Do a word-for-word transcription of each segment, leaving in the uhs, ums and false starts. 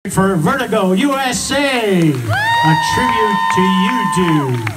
For Vertigo U S A, a tribute to YouTube.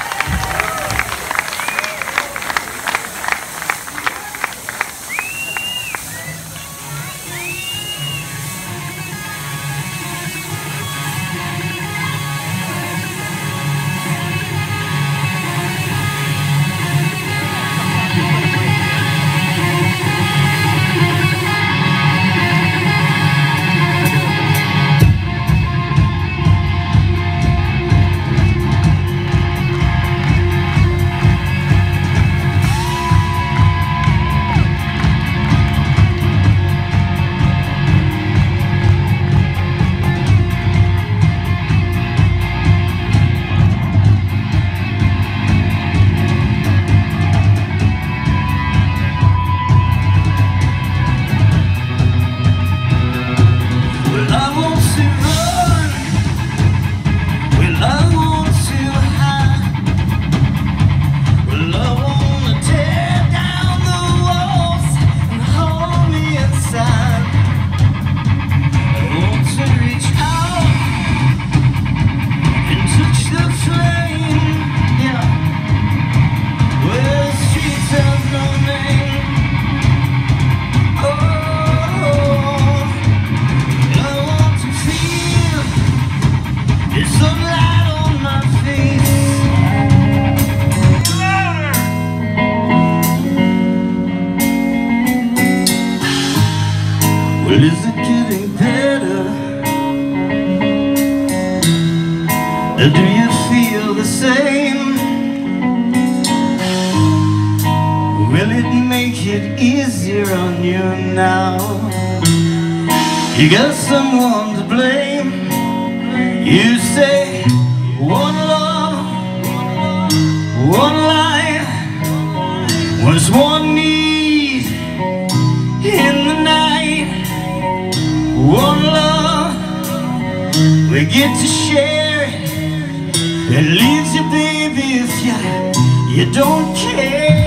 Well, is it getting better? Or do you feel the same? Will it make it easier on you now? You got someone to blame. You say one love, one life was one need in the night. One love, we get to share it. It leaves you, baby, if you, you don't care.